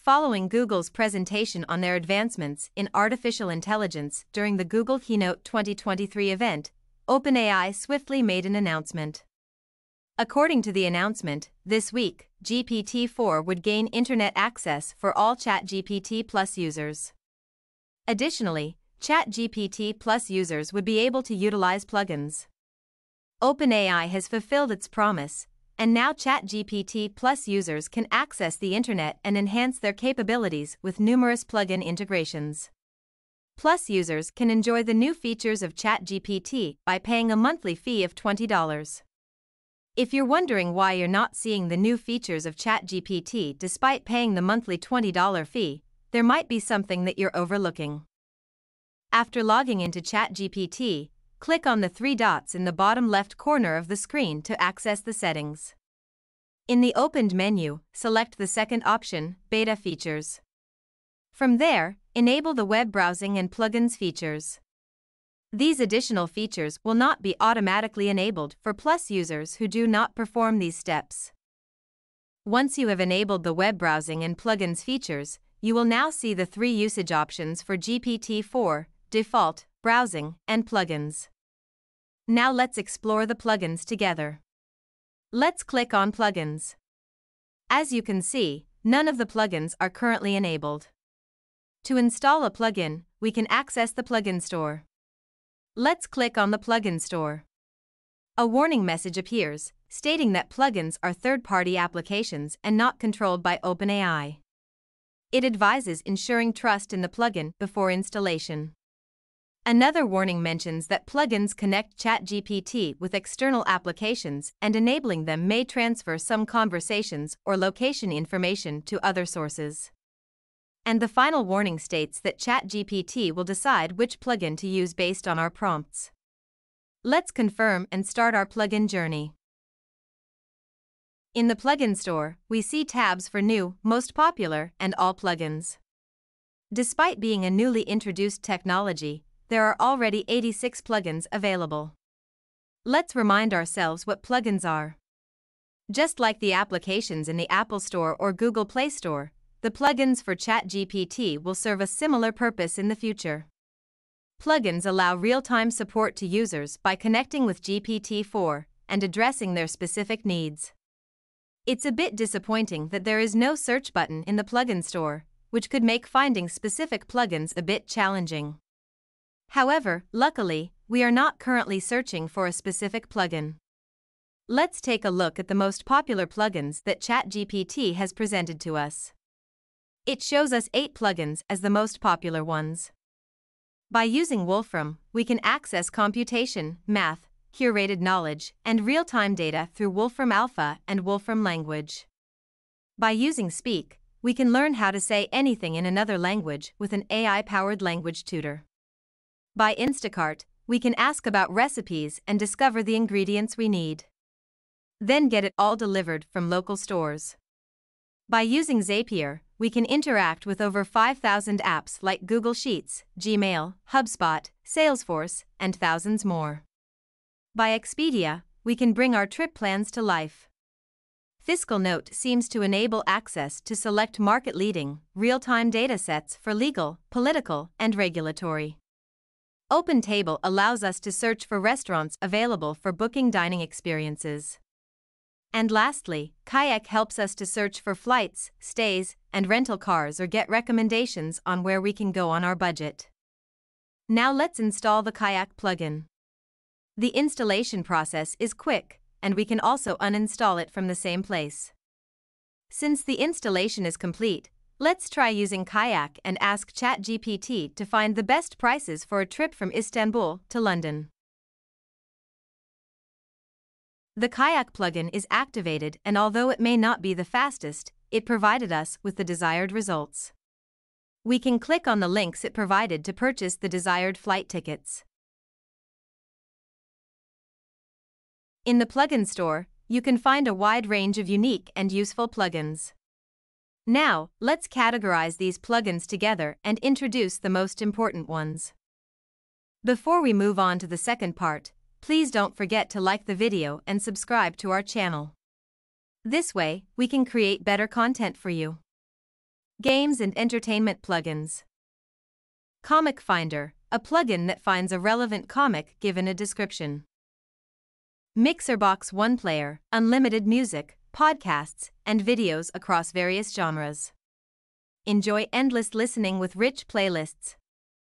Following Google's presentation on their advancements in artificial intelligence during the Google Keynote 2023 event, OpenAI swiftly made an announcement. According to the announcement, this week, GPT-4 would gain internet access for all ChatGPT Plus users. Additionally, ChatGPT Plus users would be able to utilize plugins. OpenAI has fulfilled its promise, and now ChatGPT Plus users can access the internet and enhance their capabilities with numerous plugin integrations. Plus users can enjoy the new features of ChatGPT by paying a monthly fee of $20. If you're wondering why you're not seeing the new features of ChatGPT despite paying the monthly $20 fee, there might be something that you're overlooking. After logging into ChatGPT, click on the three dots in the bottom left corner of the screen to access the settings. In the opened menu, select the second option, Beta Features. From there, enable the web browsing and plugins features. These additional features will not be automatically enabled for Plus users who do not perform these steps. Once you have enabled the web browsing and plugins features, you will now see the three usage options for GPT-4, Default, Browsing, and Plugins. Now let's explore the plugins together. Let's click on Plugins. As you can see, none of the plugins are currently enabled. To install a plugin, we can access the plugin store. Let's click on the plugin store. A warning message appears, stating that plugins are third-party applications and not controlled by OpenAI. It advises ensuring trust in the plugin before installation. Another warning mentions that plugins connect ChatGPT with external applications and enabling them may transfer some conversations or location information to other sources. And the final warning states that ChatGPT will decide which plugin to use based on our prompts. Let's confirm and start our plugin journey. In the plugin store, we see tabs for New, Most Popular, and All plugins. Despite being a newly introduced technology, there are already 86 plugins available. Let's remind ourselves what plugins are. Just like the applications in the Apple Store or Google Play Store, the plugins for ChatGPT will serve a similar purpose in the future. Plugins allow real-time support to users by connecting with GPT-4 and addressing their specific needs. It's a bit disappointing that there is no search button in the plugin store, which could make finding specific plugins a bit challenging. However, luckily, we are not currently searching for a specific plugin. Let's take a look at the most popular plugins that ChatGPT has presented to us. It shows us 8 plugins as the most popular ones. By using Wolfram, we can access computation, math, curated knowledge, and real-time data through Wolfram Alpha and Wolfram Language. By using Speak, we can learn how to say anything in another language with an AI-powered language tutor. By Instacart, we can ask about recipes and discover the ingredients we need. Then get it all delivered from local stores. By using Zapier, we can interact with over 5,000 apps like Google Sheets, Gmail, HubSpot, Salesforce, and thousands more. By Expedia, we can bring our trip plans to life. Fiscal Note seems to enable access to select market-leading, real-time datasets for legal, political, and regulatory. OpenTable allows us to search for restaurants available for booking dining experiences. And lastly, Kayak helps us to search for flights, stays, and rental cars or get recommendations on where we can go on our budget. Now let's install the Kayak plugin. The installation process is quick, and we can also uninstall it from the same place. Since the installation is complete, let's try using Kayak and ask ChatGPT to find the best prices for a trip from Istanbul to London. The Kayak plugin is activated, and although it may not be the fastest, it provided us with the desired results. We can click on the links it provided to purchase the desired flight tickets. In the plugin store, you can find a wide range of unique and useful plugins. Now, let's categorize these plugins together and introduce the most important ones. Before we move on to the second part, please don't forget to like the video and subscribe to our channel. This way, we can create better content for you. Games and entertainment plugins. Comic Finder, a plugin that finds a relevant comic given a description. Mixerbox One Player, unlimited music, podcasts, and videos across various genres. Enjoy endless listening with rich playlists.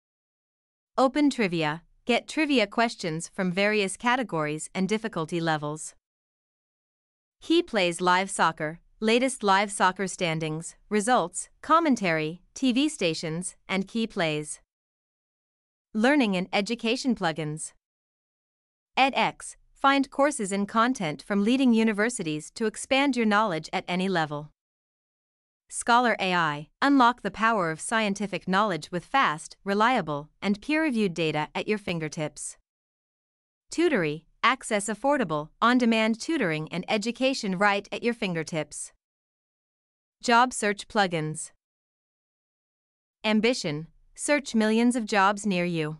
Open Trivia, get trivia questions from various categories and difficulty levels. He Plays Live Soccer, latest live soccer standings, results, commentary, TV stations, and key plays. Learning and education plugins. edX, find courses and content from leading universities to expand your knowledge at any level. Scholar AI, unlock the power of scientific knowledge with fast, reliable, and peer-reviewed data at your fingertips. Tutory, access affordable, on-demand tutoring and education right at your fingertips. Job search plugins. Ambition, search millions of jobs near you.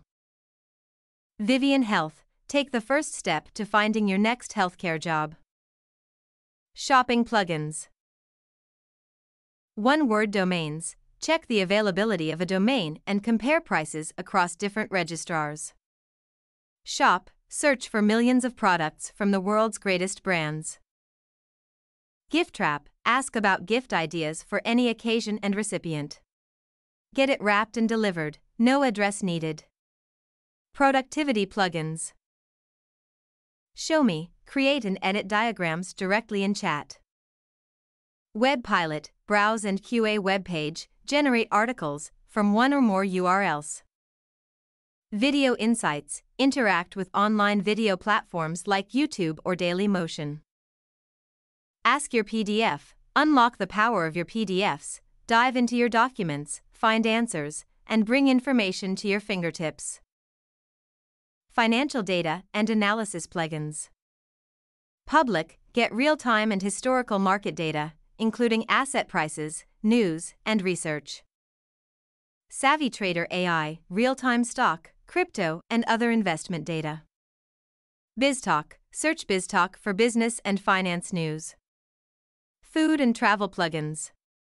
Vivian Health, take the first step to finding your next healthcare job. Shopping plugins. One-word domains, check the availability of a domain and compare prices across different registrars. Shop, search for millions of products from the world's greatest brands. Gift Trap, ask about gift ideas for any occasion and recipient. Get it wrapped and delivered, no address needed. Productivity plugins. Show Me, create and edit diagrams directly in chat. Web Pilot, browse and QA web page, generate articles from one or more URLs. Video Insights, interact with online video platforms like YouTube or Dailymotion. Ask Your PDF, unlock the power of your PDFs, dive into your documents, find answers, and bring information to your fingertips. Financial data and analysis plugins. Public, get real-time and historical market data, including asset prices, news, and research. Savvy Trader AI, real-time stock, crypto, and other investment data. BizTalk, search BizTalk for business and finance news. Food and travel plugins.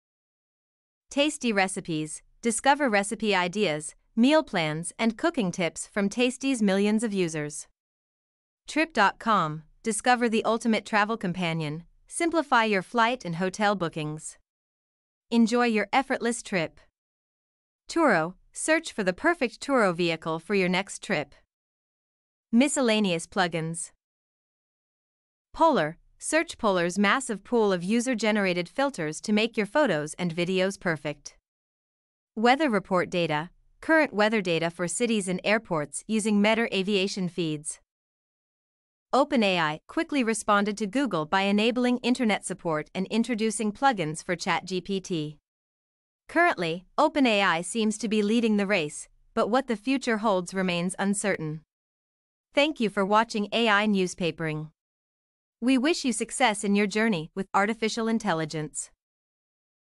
Tasty Recipes, discover recipe ideas, meal plans, and cooking tips from Tasty's millions of users. Trip.com, discover the ultimate travel companion, simplify your flight and hotel bookings. Enjoy your effortless trip. Turo, search for the perfect Turo vehicle for your next trip. Miscellaneous plugins. Polar, search Polar's massive pool of user-generated filters to make your photos and videos perfect. Weather report data, current weather data for cities and airports using Meta aviation feeds. OpenAI quickly responded to Google by enabling internet support and introducing plugins for ChatGPT. Currently, OpenAI seems to be leading the race, but what the future holds remains uncertain. Thank you for watching AI Newspapering. We wish you success in your journey with artificial intelligence.